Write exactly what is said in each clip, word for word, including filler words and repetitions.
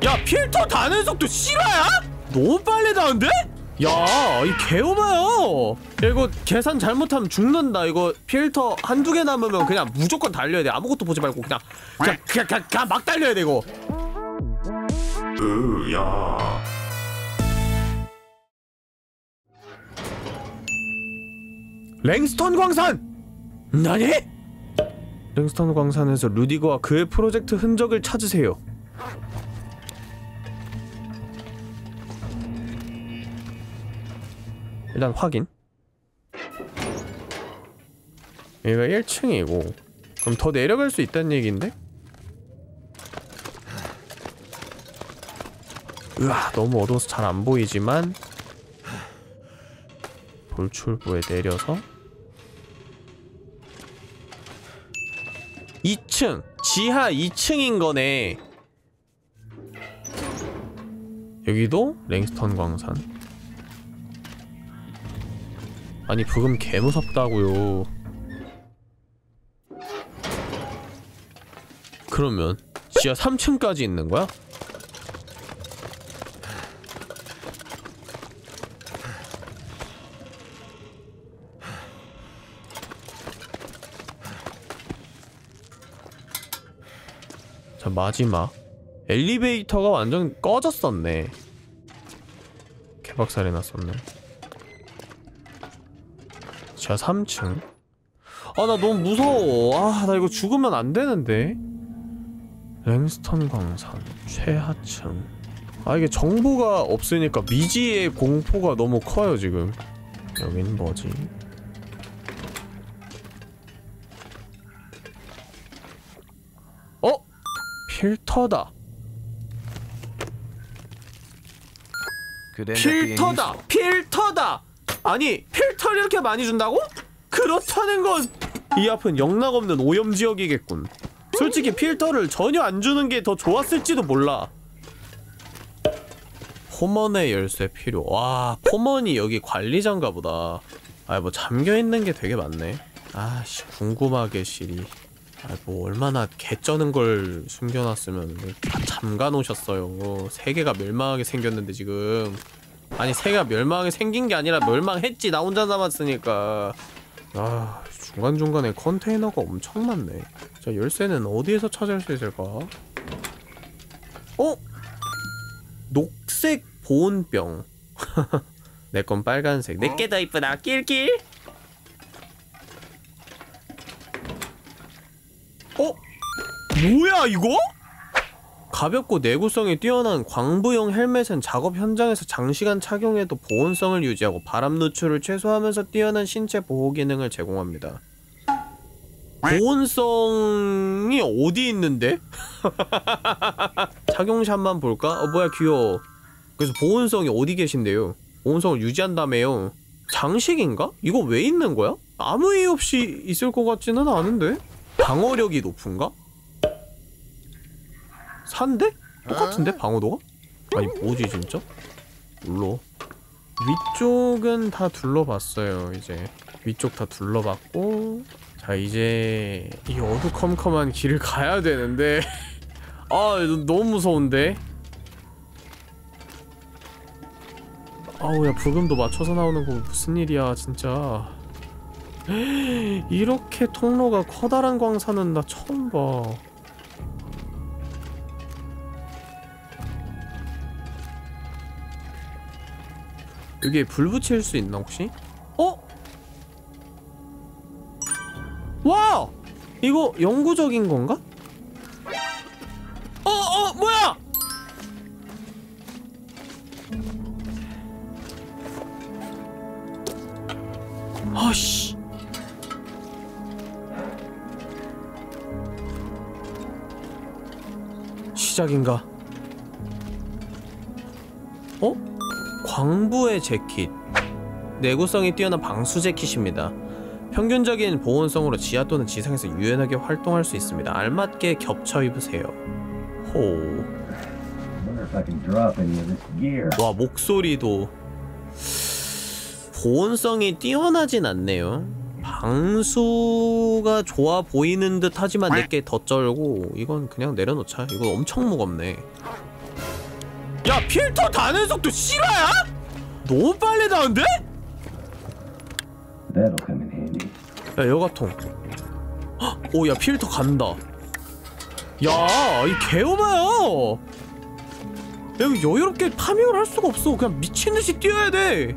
야 필터 다는 속도 실화야? 너무 빨리 다는데? 야, 이 개오바야. 야, 이거 계산 잘못하면 죽는다. 이거 필터 한두 개 남으면 그냥 무조건 달려야 돼. 아무것도 보지 말고 그냥 그냥 그냥, 그냥, 그냥 막 달려야 돼 이거. 으야. 랭스턴 광산! 나니? 랭스턴 광산에서 루디거와 그의 프로젝트 흔적을 찾으세요. 일단 확인. 여기가 일 층이고 그럼 더 내려갈 수 있다는 얘기인데? 으아, 너무 어두워서 잘 안 보이지만 돌출부에 내려서 이 층! 지하 이 층인 거네. 여기도 랭스턴 광산. 아니 부금 개무섭다고요. 그러면 지하 삼 층까지 있는 거야? 자, 마지막 엘리베이터가 완전 꺼졌었네. 개박살 해놨었네. 지하 삼 층. 아, 나 너무 무서워. 아, 나 이거 죽으면 안 되는데. 랭스턴 광산 최하층. 아, 이게 정보가 없으니까 미지의 공포가 너무 커요 지금. 여긴 뭐지? 어? 필터다. 필터다! 필터다! 아니, 필터를 이렇게 많이 준다고? 그렇다는 건 이 앞은 영락없는 오염지역이겠군. 솔직히 필터를 전혀 안 주는 게 더 좋았을지도 몰라. 포먼의 열쇠 필요. 와, 포먼이 여기 관리자인가 보다. 아, 뭐 잠겨있는 게 되게 많네. 아씨, 궁금하게 시리. 아, 뭐 얼마나 개쩌는 걸 숨겨놨으면 다 잠가놓으셨어요. 세계가 멸망하게 생겼는데 지금. 아니, 세계가 멸망하게 생긴 게 아니라 멸망했지. 나 혼자 남았으니까. 아, 중간중간에 컨테이너가 엄청 많네. 자, 열쇠는 어디에서 찾을 수 있을까? 어? 녹색 보온병. 내 건 빨간색. 내게 더 이쁘다. 낄낄. 어? 뭐야 이거? 가볍고 내구성이 뛰어난 광부용 헬멧은 작업 현장에서 장시간 착용해도 보온성을 유지하고 바람 누출을 최소화하면서 뛰어난 신체 보호 기능을 제공합니다. 보온성이 어디 있는데? 착용샷만 볼까? 어, 뭐야, 귀여워. 그래서 보온성이 어디 계신데요? 보온성을 유지한다며요. 장식인가? 이거 왜 있는 거야? 아무 이유 없이 있을 것 같지는 않은데? 방어력이 높은가? 산데? 똑같은데? 방어도가? 아니 뭐지 진짜? 몰라. 위쪽은 다 둘러봤어요. 이제 위쪽 다 둘러봤고, 자 이제 이 어두컴컴한 길을 가야 되는데 아 너무 무서운데? 아우, 야 부금도 맞춰서 나오는 거 무슨 일이야 진짜. 이렇게 통로가 커다란 광산은 나 처음 봐. 여기에 불 붙일 수 있나 혹시? 어? 와! 이거 영구적인 건가? 어! 어! 뭐야! 아씨. 시작인가? 어? 광부의 재킷. 내구성이 뛰어난 방수 재킷입니다. 평균적인 보온성으로 지하 또는 지상에서 유연하게 활동할 수 있습니다. 알맞게 겹쳐 입으세요. 호. 와, 목소리도 보온성이 뛰어나진 않네요. 방수가 좋아 보이는 듯 하지만 내게 더 쩔고, 이건 그냥 내려놓자. 이거 엄청 무겁네. 야 필터 닫는 속도 실화야? 너무 빨리 닫는데? 야 여가통. 오야 필터 간다. 야 이 개오바야. 야 이거 여유롭게 파밍을 할 수가 없어. 그냥 미친듯이 뛰어야 돼.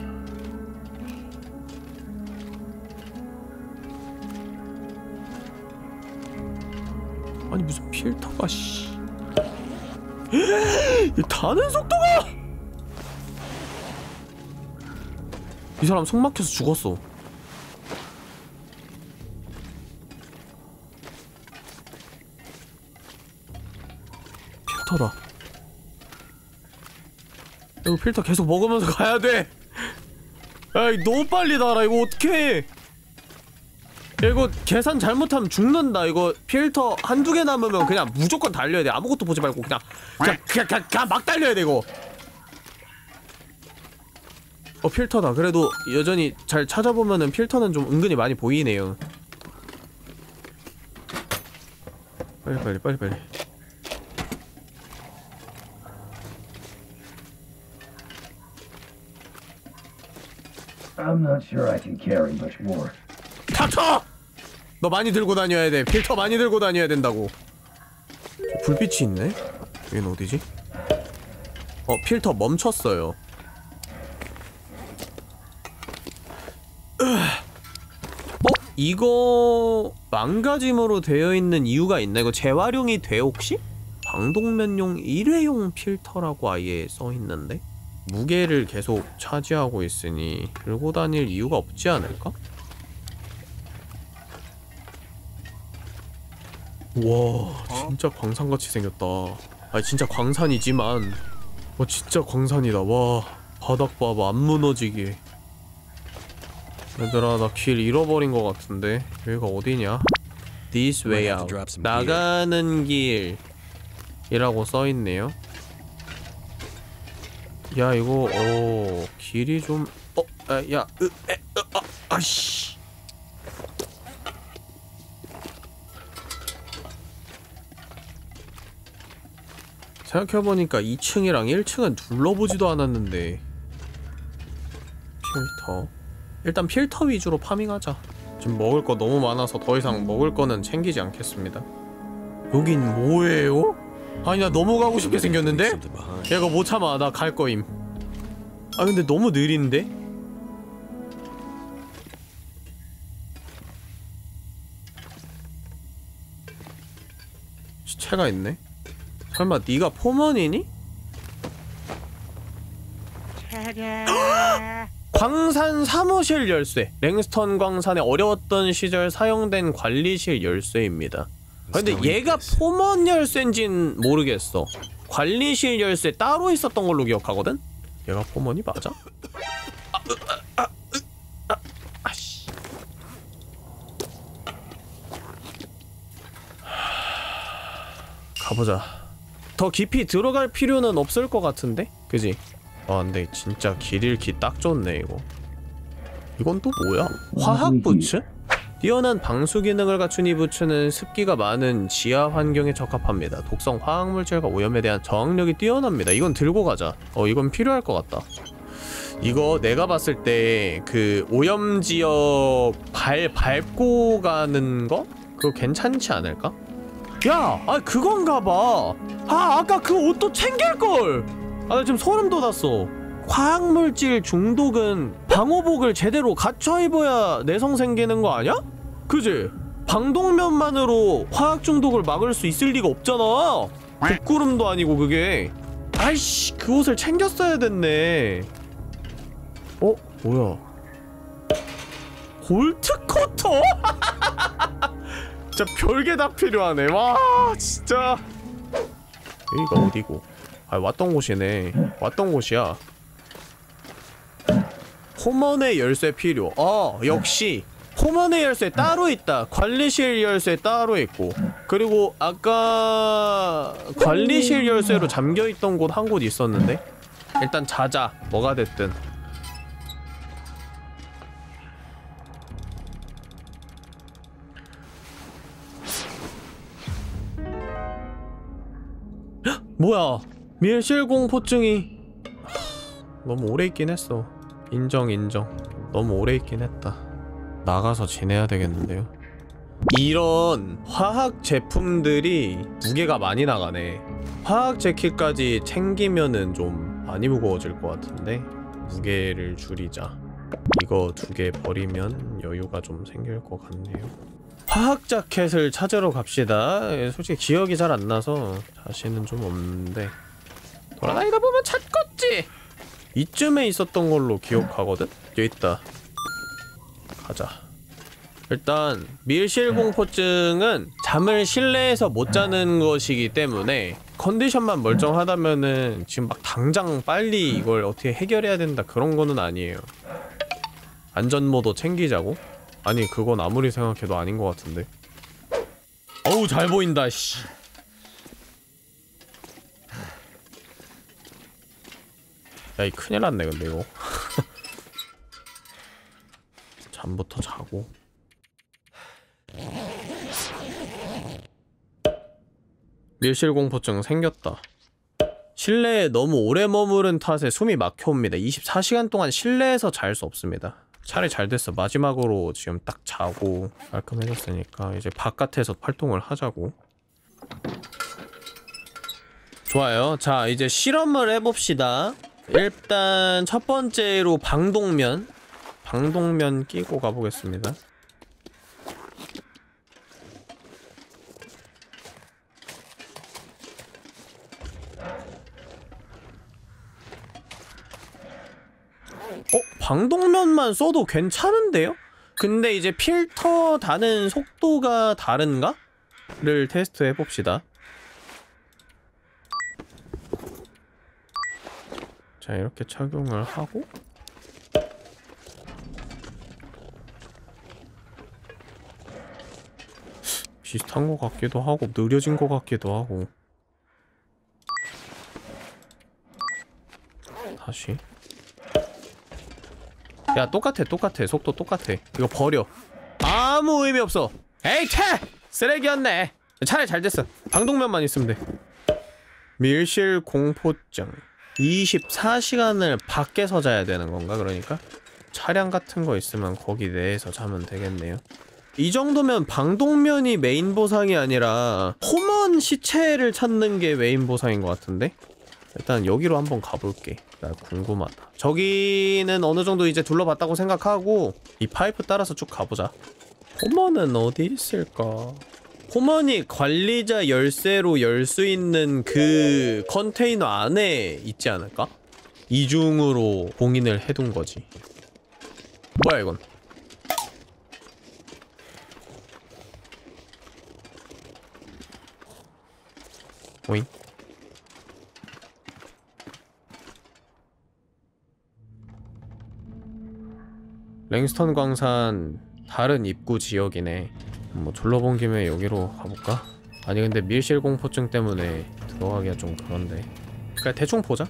아니 무슨 필터가 씨. 이 닫는 속도가. 이 사람 속 막혀서 죽었어. 필터다. 이거 필터 계속 먹으면서 가야 돼. 아이 너무 빨리 달아. 이거 어떡해. 야, 이거 계산 잘못하면 죽는다. 이거 필터 한두 개 남으면 그냥 무조건 달려야 돼. 아무것도 보지 말고 그냥 그냥 그냥, 그냥, 그냥 막 달려야 돼 이거. 어 필터다. 그래도 여전히 잘 찾아보면은 필터는 좀 은근히 많이 보이네요. 빨리 빨리 빨리 빨리. I'm not sure I can carry much more. 닥쳐! 너 많이 들고 다녀야 돼. 필터 많이 들고 다녀야 된다고. 불빛이 있네? 여긴 어디지? 어 필터 멈췄어요. 어? 이거 망가짐으로 되어 있는 이유가 있나? 이거 재활용이 돼 혹시? 방독면용 일회용 필터라고 아예 써있는데? 무게를 계속 차지하고 있으니 들고 다닐 이유가 없지 않을까? 와 진짜 광산같이 생겼다. 아니 진짜 광산이지만 와 진짜 광산이다. 와 바닥 봐봐 안 무너지게. 얘들아 나 길 잃어버린 것 같은데 여기가 어디냐? This way out. 나가는 길이라고 써있네요. 야 이거 어 길이 좀 어? 아, 야 으, 에, 으, 아, 아씨. 생각해보니까 이 층이랑 일 층은 둘러보지도 않았는데. 필터 일단 필터 위주로 파밍하자. 지금 먹을 거 너무 많아서 더 이상 먹을 거는 챙기지 않겠습니다. 여긴 뭐예요? 아니 나 너무 가고 싶게 생겼는데? 얘가 못 참아. 나 갈 거임. 아 근데 너무 느린데? 시체가 있네? 설마 네가 포먼이니? 광산 사무실 열쇠. 랭스턴 광산의 어려웠던 시절 사용된 관리실 열쇠입니다. 근데 얘가 포먼 열쇠인진 모르겠어. 관리실 열쇠 따로 있었던 걸로 기억하거든? 얘가 포먼이 맞아? 아, 으, 아, 으, 아, 아씨. 가보자. 더 깊이 들어갈 필요는 없을 것 같은데? 그지? 아 근데 진짜 길 잃기 딱 좋네 이거. 이건 또 뭐야? 화학 부츠? 뛰어난 방수 기능을 갖춘 이 부츠는 습기가 많은 지하 환경에 적합합니다. 독성 화학물질과 오염에 대한 저항력이 뛰어납니다. 이건 들고 가자. 어 이건 필요할 것 같다. 이거 내가 봤을 때 그 오염 지역 발 밟고 가는 거? 그거 괜찮지 않을까? 야! 아 그건가 봐. 아 아까 그 옷도 챙길걸! 아 나 지금 소름 돋았어. 화학물질 중독은 방호복을 제대로 갖춰 입어야 내성 생기는 거 아니야? 그지? 방독면만으로 화학 중독을 막을 수 있을 리가 없잖아. 복구름도 아니고 그게. 아이씨 그 옷을 챙겼어야 됐네. 어? 뭐야? 볼트 커터? 진짜 별게 다 필요하네. 와 진짜. 여기가 어디고? 아 왔던 곳이네. 왔던 곳이야. 포먼의 열쇠 필요. 어 역시 포먼의 열쇠 따로 있다. 관리실 열쇠 따로 있고. 그리고 아까 관리실 열쇠로 잠겨있던 곳 한 곳 있었는데? 일단 자자. 뭐가 됐든. 헉, 뭐야 밀실 공포증이 너무 오래 있긴 했어. 인정 인정. 너무 오래 있긴 했다. 나가서 지내야 되겠는데요. 이런 화학 제품들이 무게가 많이 나가네. 화학 재킷까지 챙기면은 좀 많이 무거워질 것 같은데 무게를 줄이자. 이거 두 개 버리면 여유가 좀 생길 것 같네요. 화학 자켓을 찾으러 갑시다. 솔직히 기억이 잘 안 나서 자신은 좀 없는데 돌아다니다 보면 찾겠지. 이쯤에 있었던 걸로 기억하거든? 여기 있다. 가자. 일단 밀실 공포증은 잠을 실내에서 못 자는 것이기 때문에 컨디션만 멀쩡하다면은 지금 막 당장 빨리 이걸 어떻게 해결해야 된다 그런 거는 아니에요. 안전모도 챙기자고? 아니 그건 아무리 생각해도 아닌 것 같은데. 어우 잘 보인다 씨. 야 이 큰일 났네 근데 이거. 잠부터 자고. 밀실 공포증 생겼다. 실내에 너무 오래 머무른 탓에 숨이 막혀옵니다. 이십사 시간 동안 실내에서 잘 수 없습니다. 차라리 잘 됐어. 마지막으로 지금 딱 자고 깔끔해졌으니까 이제 바깥에서 활동을 하자고. 좋아요. 자 이제 실험을 해봅시다. 일단 첫 번째로 방독면 방독면 끼고 가보겠습니다. 어? 방독면만 써도 괜찮은데요? 근데 이제 필터 다는 속도가 다른가? 를 테스트 해봅시다. 자 이렇게 착용을 하고 비슷한 것 같기도 하고 느려진 것 같기도 하고. 다시. 야 똑같아 똑같아 속도 똑같아. 이거 버려. 아무 의미 없어. 에이 채! 쓰레기였네. 차라리 잘 됐어. 방독면만 있으면 돼. 밀실 공포증. 이십사 시간을 밖에서 자야 되는 건가 그러니까? 차량 같은 거 있으면 거기 내에서 자면 되겠네요. 이 정도면 방독면이 메인 보상이 아니라 코먼 시체를 찾는 게 메인 보상인 것 같은데? 일단 여기로 한번 가볼게. 나 궁금하다. 저기는 어느 정도 이제 둘러봤다고 생각하고 이 파이프 따라서 쭉 가보자. 코먼은 어디 있을까? 코먼이 관리자 열쇠로 열 수 있는 그 컨테이너 안에 있지 않을까? 이중으로 봉인을 해둔 거지. 뭐야 이건? 오잉? 랭스턴 광산 다른 입구 지역이네. 뭐 둘러본 김에 여기로 가볼까? 아니 근데 밀실 공포증 때문에 들어가기가 좀 그런데 그냥 대충 보자.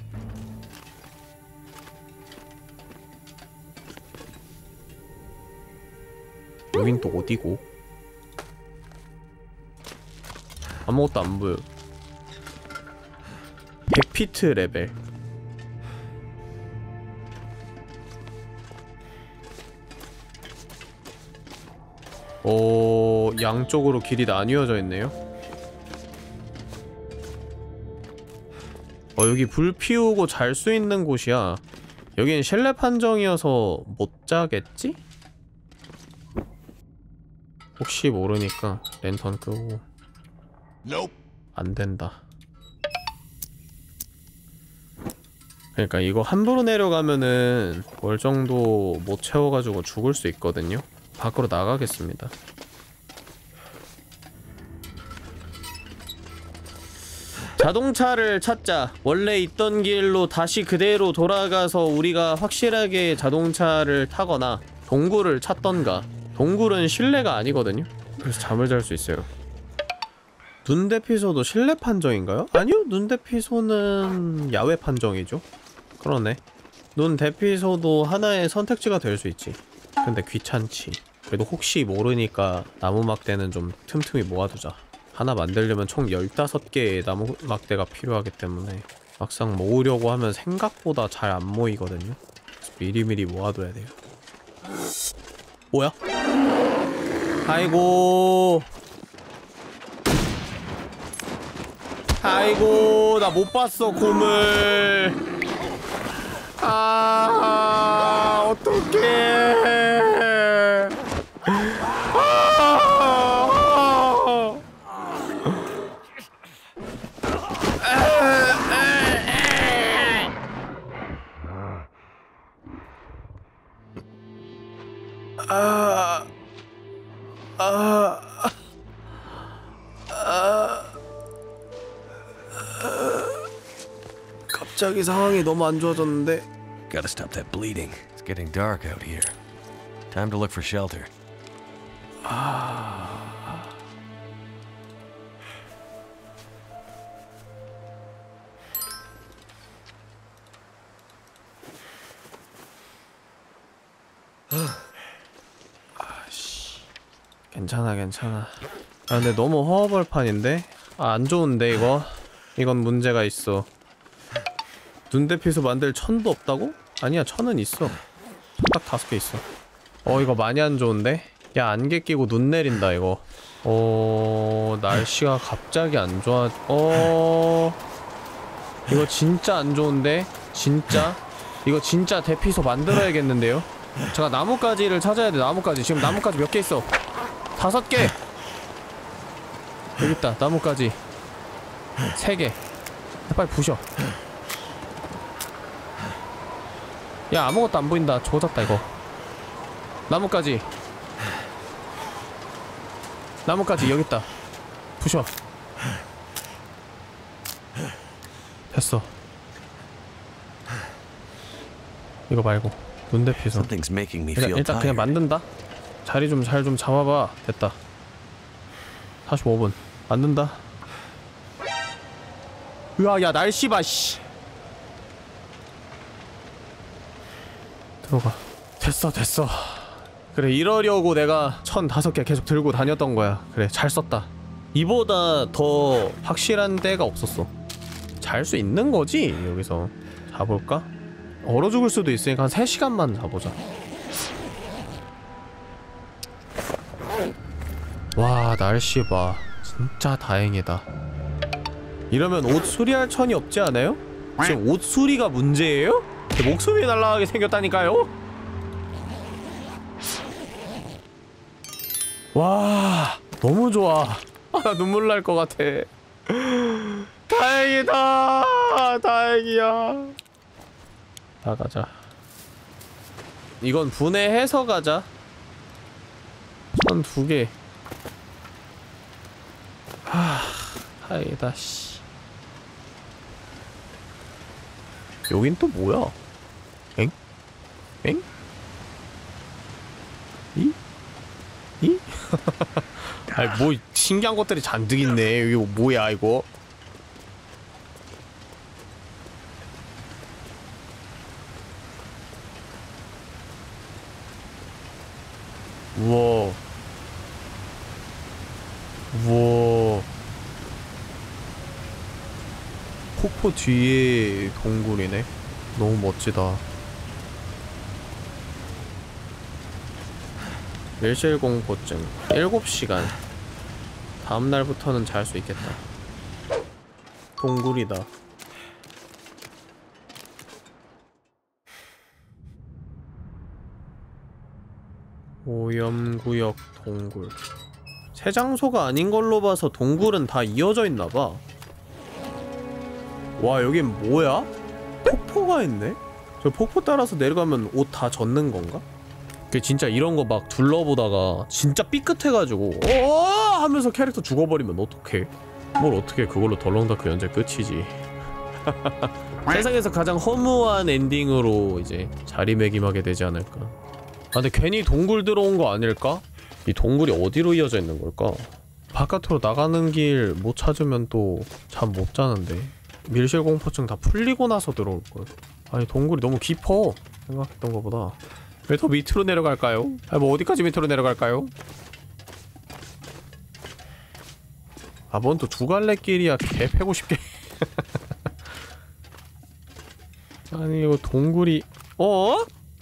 여긴 또 어디고? 아무것도 안 보여. 백 피트 레벨. 오, 양쪽으로 길이 나뉘어져 있네요. 어, 여기 불 피우고 잘 수 있는 곳이야. 여긴 실내 판정이어서 못 자겠지? 혹시 모르니까 랜턴 끄고. 안 된다. 그러니까 이거 함부로 내려가면은 월 정도 못 채워가지고 죽을 수 있거든요. 밖으로 나가겠습니다. 자동차를 찾자. 원래 있던 길로 다시 그대로 돌아가서 우리가 확실하게 자동차를 타거나 동굴을 찾던가. 동굴은 실내가 아니거든요. 그래서 잠을 잘 수 있어요. 눈대피소도 실내 판정인가요? 아니요, 눈대피소는 야외 판정이죠. 그러네. 눈대피소도 하나의 선택지가 될 수 있지. 근데 귀찮지. 그래도 혹시 모르니까 나무막대는 좀 틈틈이 모아두자. 하나 만들려면 총 열다섯 개의 나무 막대가 필요하기 때문에 막상 모으려고 하면 생각보다 잘 안 모이거든요. 미리미리 모아둬야 돼요. 뭐야? 아이고 아이고 나 못 봤어 곰을. 아 어떡해. 아, 아, 아, 갑자기 상황이 너무 안 좋아졌는데. Gotta stop that bleeding. It's getting dark out here. Time to look for shelter. 아씨, 괜찮아 괜찮아. 아 근데 너무 허허벌판인데? 아 안 좋은데 이거? 이건 문제가 있어. 눈대피소 만들 천도 없다고? 아니야 천은 있어. 딱 다섯 개 있어. 어 이거 많이 안 좋은데? 야 안개 끼고 눈 내린다 이거. 어 날씨가 갑자기 안 좋아. 어 이거 진짜 안 좋은데? 진짜? 이거 진짜 대피소 만들어야겠는데요? 제가 나뭇가지를 찾아야 돼. 나뭇가지 지금 나뭇가지 몇 개 있어? 다섯 개! 여기 있다 나뭇가지 세 개. 빨리 부셔. 야 아무것도 안 보인다. 조졌다 이거. 나뭇가지 나뭇가지 여기 있다. 부셔. 됐어. 이거 말고 눈대피소. Something's making me 일단, feel 일단 그냥 tired. 만든다. 자리 좀 잘 좀 잡아봐. 됐다. 사십오 분 만든다. 으아 야 날씨 봐 씨. 들어가. 됐어 됐어. 그래 이러려고 내가 천 다섯 개 계속 들고 다녔던 거야. 그래 잘 썼다. 이보다 더 확실한 데가 없었어. 잘 수 있는 거지 여기서. 자볼까? 얼어 죽을 수도 있으니까 한 세 시간만 자보자. 와 날씨 봐. 진짜 다행이다. 이러면 옷 수리할 천이 없지 않아요? 지금 옷 수리가 문제예요? 목숨이 날아가게 생겼다니까요? 와 너무 좋아. 아, 나 눈물 날 것 같아. 다행이다. 다행이야. 나가자. 이건 분해해서 가자. 천 두 개. 하, 다행이다. 씨. 여긴 또 뭐야? 엥? 엥? 이? 이? 아니 뭐 신기한 것들이 잔뜩 있네. 여기 뭐야 이거? 우와. 우와. 폭포 뒤에 동굴이네. 너무 멋지다. 밀실 공포증 일곱 시간. 다음날부터는 잘 수 있겠다. 동굴이다. 오염구역 동굴. 새 장소가 아닌 걸로 봐서 동굴은 다 이어져 있나봐. 와 여긴 뭐야? 폭포가 있네? 저 폭포 따라서 내려가면 옷 다 젖는 건가? 그 진짜 이런 거 막 둘러보다가 진짜 삐끗해가지고 어 하면서 캐릭터 죽어버리면 어떡해. 뭘 어떻게 그걸로 덜렁다크 연재 끝이지. 세상에서 가장 허무한 엔딩으로 이제 자리매김하게 되지 않을까. 아 근데 괜히 동굴 들어온 거 아닐까? 이 동굴이 어디로 이어져 있는 걸까? 바깥으로 나가는 길 못 찾으면 또 잠 못 자는데. 밀실공포증 다 풀리고 나서 들어올걸. 아니 동굴이 너무 깊어 생각했던 것보다. 왜 더 밑으로 내려갈까요? 아니 뭐 어디까지 밑으로 내려갈까요? 아, 뭔 또 두 갈래 길이야. 개 패고 싶게. 아니, 이거 동굴이, 어?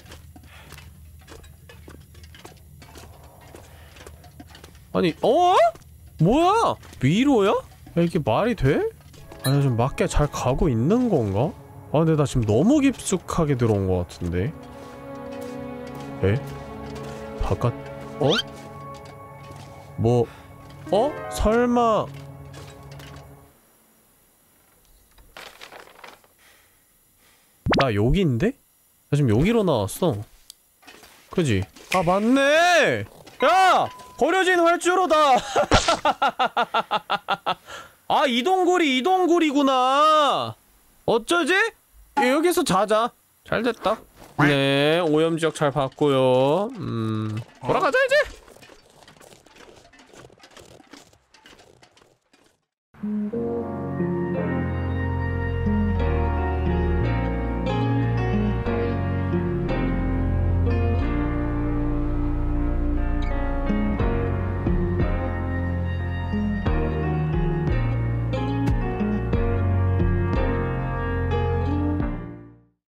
아니, 어? 뭐야? 위로야? 야, 이게 말이 돼? 아니, 좀 맞게 잘 가고 있는 건가? 아, 근데 나 지금 너무 깊숙하게 들어온 것 같은데? 에? 바깥, 어? 뭐, 어? 설마. 나 여기인데? 나 지금 여기로 나왔어. 그지? 아, 맞네! 야! 버려진 활주로다! 아, 이동굴이 이동굴이구나! 어쩌지? 여기서 자자. 잘 됐다. 네, 오염지역 잘 봤고요. 음, 돌아가자, 이제!